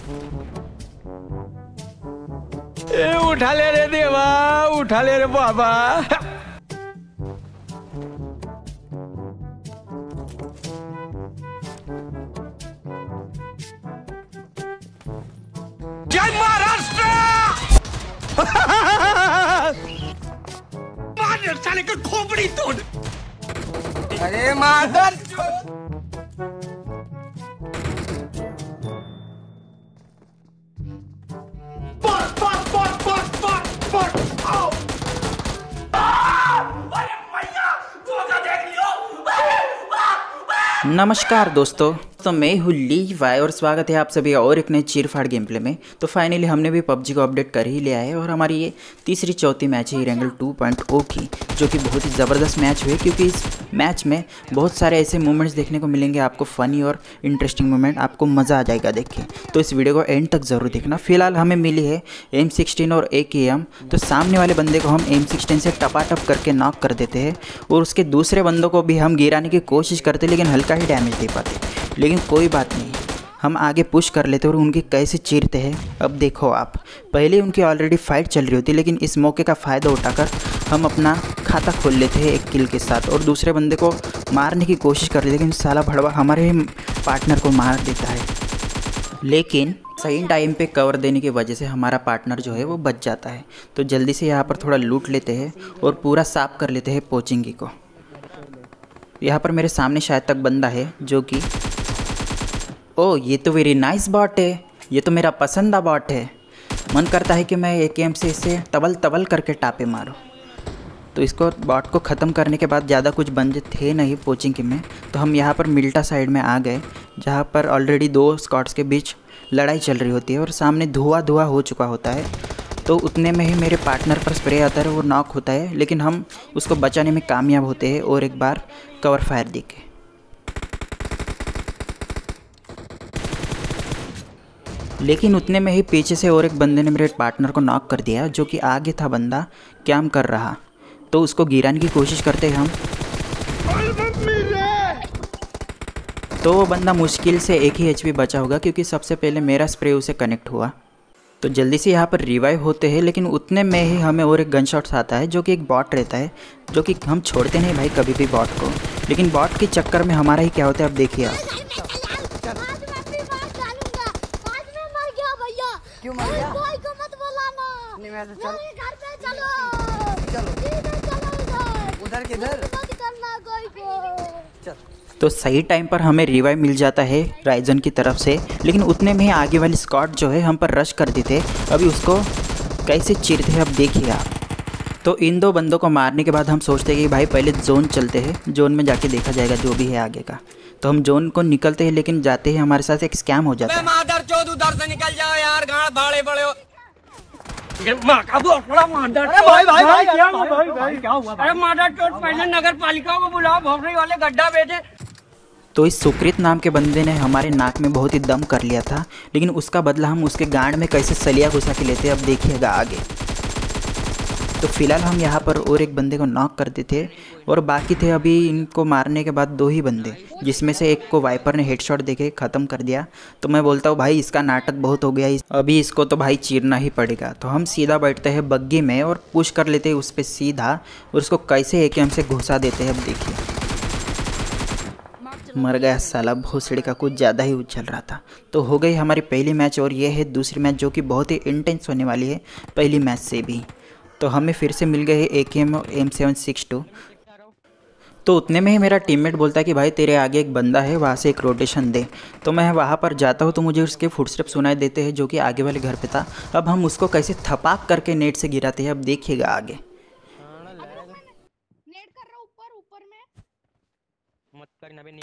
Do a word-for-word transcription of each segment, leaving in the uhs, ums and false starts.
ए उठा ले रे देवा, उठा ले रे बाबा। जय महाराष्ट्र। मार साले का खोपड़ी तोड़। अरे मादर नमस्कार दोस्तों, तो मैं हूँ लीवाई और स्वागत है आप सभी और एक नए चीरफाड़ गेम प्ले में। तो फाइनली हमने भी पबजी को अपडेट कर ही लिया है और हमारी ये तीसरी चौथी मैच है इरेंगल टू पॉइंट ओ की, जो कि बहुत ही ज़बरदस्त मैच हुई क्योंकि इस मैच में बहुत सारे ऐसे मोमेंट्स देखने को मिलेंगे आपको, फ़नी और इंटरेस्टिंग मोमेंट, आपको मज़ा आ जाएगा देख के। तो इस वीडियो को एंड तक ज़रूर देखना। फिलहाल हमें मिली है एम सिक्सटीन और ए के एम, तो सामने वाले बंदे को हम एम सिक्सटीन से टपाटप करके नॉक कर देते हैं और उसके दूसरे बंदों को भी हम गिराने की कोशिश करते लेकिन हल्का ही डैमेज दे पाते। लेकिन कोई बात नहीं, हम आगे पुश कर लेते और उनकी कैसे चीरते हैं अब देखो आप। पहले उनकी ऑलरेडी फाइट चल रही होती, लेकिन इस मौके का फ़ायदा उठाकर हम अपना खाता खोल लेते हैं एक किल के साथ और दूसरे बंदे को मारने की कोशिश कर लेते, लेकिन साला भड़वा हमारे पार्टनर को मार देता है। लेकिन सही टाइम पे कवर देने की वजह से हमारा पार्टनर जो है वो बच जाता है। तो जल्दी से यहाँ पर थोड़ा लूट लेते हैं और पूरा साफ कर लेते हैं पोचिंगी को। यहाँ पर मेरे सामने शायद तक बंदा है जो कि ओह ये तो वेरी नाइस बॉट है, ये तो मेरा पसंदा बॉट है। मन करता है कि मैं एक एम से इसे तबल तबल करके टापे मारूं। तो इसको बॉट को ख़त्म करने के बाद ज़्यादा कुछ बंदे थे नहीं पोचिंग में, तो हम यहाँ पर मिल्टा साइड में आ गए जहाँ पर ऑलरेडी दो स्क्वाड्स के बीच लड़ाई चल रही होती है और सामने धुआं धुआं हो चुका होता है। तो उतने में ही मेरे पार्टनर पर स्प्रे आता है, वो नॉक होता है, लेकिन हम उसको बचाने में कामयाब होते हैं और एक बार कवर फायर दे के। लेकिन उतने में ही पीछे से और एक बंदे ने मेरे पार्टनर को नॉक कर दिया, जो कि आगे था बंदा कैम कर रहा। तो उसको गिराने की कोशिश करते हैं हम, तो वो बंदा मुश्किल से एक ही एचपी बचा होगा क्योंकि सबसे पहले मेरा स्प्रे उसे कनेक्ट हुआ। तो जल्दी से यहाँ पर रिवाइव होते हैं, लेकिन उतने में ही हमें और एक गन शॉट्स आता है जो कि एक बॉट रहता है, जो कि हम छोड़ते नहीं भाई कभी भी बॉट को। लेकिन बॉट के चक्कर में हमारा ही क्या होता है अब देखिए आप। क्यों मर गया? कोई को मत बुलाना। नहीं मैं तो चल। घर पे चलो। चलो। चलो उधर किधर? मत करना कोई को। चल। तो सही टाइम पर हमें रिवाइव मिल जाता है राइजन की तरफ से, लेकिन उतने में ही आगे वाली स्क्वाड जो है हम पर रश कर देते। अभी उसको कैसे चीरते हैं अब देखिए आप। तो इन दो बंदों को मारने के बाद हम सोचते हैं कि भाई पहले जोन चलते हैं, जोन में जाके देखा जाएगा जो भी है आगे का। तो हम जोन को निकलते हैं, लेकिन जाते ही हमारे साथ एक स्कैम हो जाता है। मादर चोद उधर से निकल जाओ यार, गाड़ भाड़े बड़े हो। मां का बड़ा मादर। अरे भाई भाई भाई क्या हुआ भाई भाई क्या हुआ? अरे मादर चोद पहले नगर पालिका को बुलाओ, भोसड़ी वाले गड्ढा भेजे। तो इस सुकृत नाम के बंदे ने हमारे नाक में बहुत ही दम कर लिया था, लेकिन उसका बदला हम उसके गांड में कैसे सलिया घुसा के लेते अब देखिएगा आगे। तो फिलहाल हम यहाँ पर और एक बंदे को नॉक कर देते और बाकी थे अभी इनको मारने के बाद दो ही बंदे, जिसमें से एक को वाइपर ने हेडशॉट देके ख़त्म कर दिया। तो मैं बोलता हूँ भाई इसका नाटक बहुत हो गया, अभी इसको तो भाई चीरना ही पड़ेगा। तो हम सीधा बैठते हैं बग्गी में और पुश कर लेते हैं उस पर सीधा और उसको कैसे एक एम से घुसा देते हैं अब देखिए। मर गया साला, भोसड़ी का कुछ ज़्यादा ही उछल रहा था। तो हो गई हमारी पहली मैच और ये है दूसरी मैच जो कि बहुत ही इंटेंस होने वाली है पहली मैच से भी। तो हमें फिर से मिल गए A K M M seven six two. तो उतने में ही मेरा टीममेट बोलता है कि भाई तेरे आगे एक बंदा है, वहाँ से एक रोटेशन दे। तो मैं वहाँ पर जाता हूँ तो मुझे उसके फुटस्टेप सुनाई देते हैं जो कि आगे वाले घर पे था। अब हम उसको कैसे थपाक करके नेट से गिराते हैं अब देखिएगा आगे। नेट कर रहा ऊपर ऊपर में मत करना बे।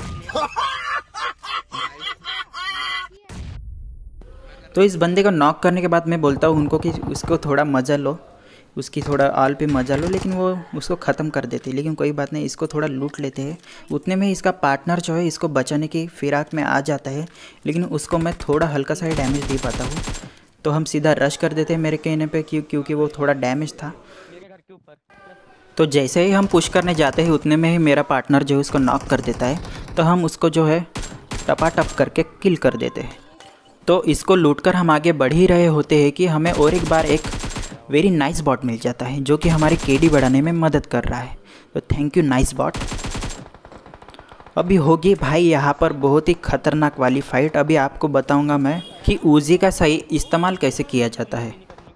तो इस बंदे को नॉक करने के बाद मैं बोलता हूँ उनको कि उसको थोड़ा मजा लो, उसकी थोड़ा आल पे मजा लो, लेकिन वो उसको ख़त्म कर देते। लेकिन कोई बात नहीं, इसको थोड़ा लूट लेते हैं। उतने में इसका पार्टनर जो है इसको बचाने की फिराक में आ जाता है, लेकिन उसको मैं थोड़ा हल्का सा ही डैमेज दे पाता हूँ। तो हम सीधा रश कर देते हैं मेरे कहने पे, क्यों क्योंकि वो थोड़ा डैमेज था। तो जैसे ही हम पुश करने जाते हैं उतने में ही मेरा पार्टनर जो है उसको नॉक कर देता है। तो हम उसको जो है टपाटप करके किल कर देते हैं। तो इसको लूटकर हम आगे बढ़ ही रहे होते हैं कि हमें और एक बार एक वेरी नाइस बॉट मिल जाता है जो कि हमारी केडी बढ़ाने में मदद कर रहा है। तो थैंक यू नाइस बॉट। अभी होगी भाई यहाँ पर बहुत ही ख़तरनाक वाली फ़ाइट। अभी आपको बताऊंगा मैं कि ऊजी का सही इस्तेमाल कैसे किया जाता है।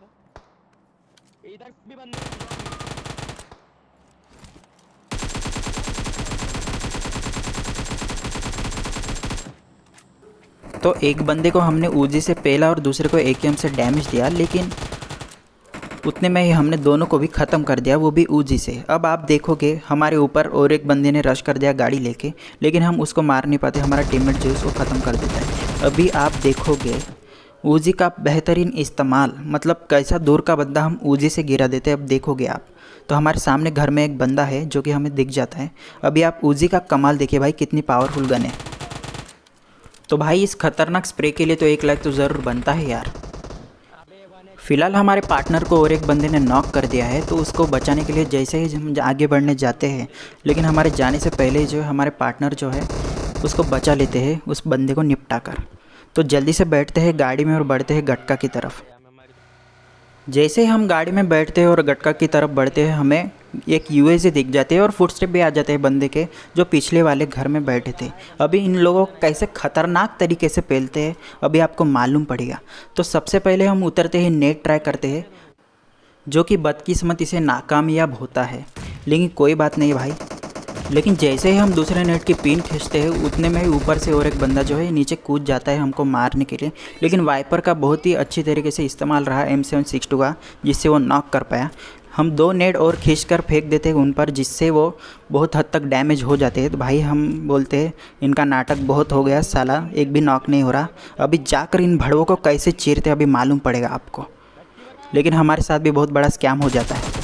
तो एक बंदे को हमने ऊजी से पहला और दूसरे को एकेएम से डैमेज दिया, लेकिन उतने में ही हमने दोनों को भी ख़त्म कर दिया, वो भी ऊजी से। अब आप देखोगे हमारे ऊपर और एक बंदे ने रश कर दिया गाड़ी लेके, लेकिन हम उसको मार नहीं पाते, हमारा टीममेट जो है उसको ख़त्म कर देता है। अभी आप देखोगे ऊजी का बेहतरीन इस्तेमाल, मतलब कैसा दूर का बंदा हम ऊजी से गिरा देते हैं। अब देखोगे आप, तो हमारे सामने घर में एक बंदा है जो कि हमें दिख जाता है। अभी आप ऊजी का कमाल देखिए भाई, कितनी पावरफुल गन है। तो भाई इस खतरनाक स्प्रे के लिए तो एक लाइक तो ज़रूर बनता है यार। फ़िलहाल हमारे पार्टनर को और एक बंदे ने नॉक कर दिया है, तो उसको बचाने के लिए जैसे ही हम आगे बढ़ने जाते हैं, लेकिन हमारे जाने से पहले ही जो है हमारे पार्टनर जो है उसको बचा लेते हैं उस बंदे को निपटा कर। तो जल्दी से बैठते हैं गाड़ी में और बढ़ते हैं गटका की तरफ। जैसे ही हम गाड़ी में बैठते हैं और गटका की तरफ बढ़ते हैं, हमें एक यूएसए दिख जाते हैं और फुटस्टेप भी आ जाते हैं बंदे के जो पिछले वाले घर में बैठे थे। अभी इन लोगों को कैसे ख़तरनाक तरीके से पेलते हैं अभी आपको मालूम पड़ेगा। तो सबसे पहले हम उतरते हैं, नेट ट्राई करते हैं, जो कि बदकिस्मती से नाकामयाब होता है, लेकिन कोई बात नहीं भाई। लेकिन जैसे ही हम दूसरे नेट की पिन खींचते हैं, उतने में ही ऊपर से और एक बंदा जो है नीचे कूद जाता है हमको मारने के लिए। लेकिन वाइपर का बहुत ही अच्छी तरीके से इस्तेमाल रहा एम सेवन सिक्स टू का, जिससे वो नॉक कर पाया। हम दो नेट और खींचकर फेंक देते हैं उन पर, जिससे वो बहुत हद तक डैमेज हो जाते हैं। तो भाई हम बोलते हैं इनका नाटक बहुत हो गया, साला एक भी नॉक नहीं हो रहा। अभी जाकर इन भड़वों को कैसे चीरते अभी मालूम पड़ेगा आपको। लेकिन हमारे साथ भी बहुत बड़ा स्कैम हो जाता है।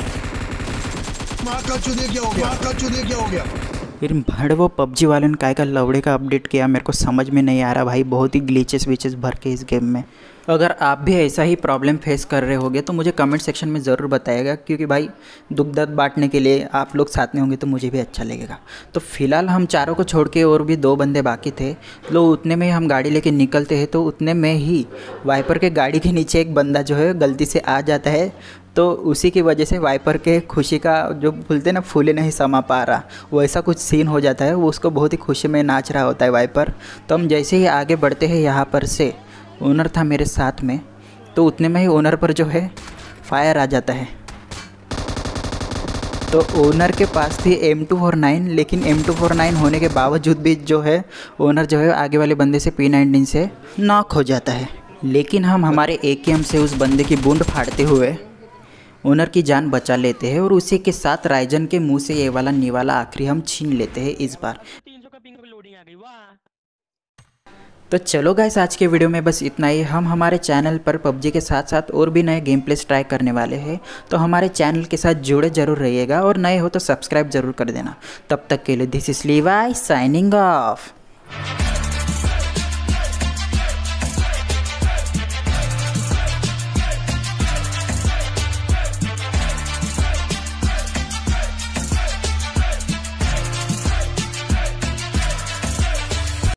फिर भड़वो पबजी वालों ने काय का लवड़े का अपडेट किया, मेरे को समझ में नहीं आ रहा भाई। बहुत ही ग्लिचेस विचेस भर के इस गेम में। अगर आप भी ऐसा ही प्रॉब्लम फेस कर रहे होगे तो मुझे कमेंट सेक्शन में ज़रूर बताइएगा, क्योंकि भाई दुख दर्द बांटने के लिए आप लोग साथ में होंगे तो मुझे भी अच्छा लगेगा। तो फिलहाल हम चारों को छोड़ के और भी दो बंदे बाकी थे। लो उतने में ही हम गाड़ी लेके निकलते हैं, तो उतने में ही वाइपर के गाड़ी के नीचे एक बंदा जो है गलती से आ जाता है। तो उसी की वजह से वाइपर के खुशी का जो बोलते हैं ना, फूले नहीं समा पा रहा, वो ऐसा कुछ सीन हो जाता है। वो उसको बहुत ही खुशी में नाच रहा होता है वाइपर। तो हम जैसे ही आगे बढ़ते हैं, यहाँ पर से ओनर था मेरे साथ में, तो उतने में ही ओनर पर जो है फायर आ जाता है। तो ओनर के पास थी एम टू फोर नाइन, लेकिन एम टू फोर नाइन होने के बावजूद भी जो है ओनर जो है आगे वाले बंदे से पी नाइनटीन से नॉक हो जाता है। लेकिन हम हमारे एकेएम से उस बंदे की बूंद फाड़ते हुए ओनर की जान बचा लेते हैं, और उसी के साथ राइजन के मुंह से ये वाला निवाला आखिरी हम छीन लेते हैं इस बार। तो चलो गाइस, आज के वीडियो में बस इतना ही। हम हमारे चैनल पर पबजी के साथ साथ और भी नए गेम प्लेस ट्राई करने वाले हैं, तो हमारे चैनल के साथ जुड़े जरूर रहिएगा, और नए हो तो सब्सक्राइब जरूर कर देना। तब तक के लिए this is Levi signing of.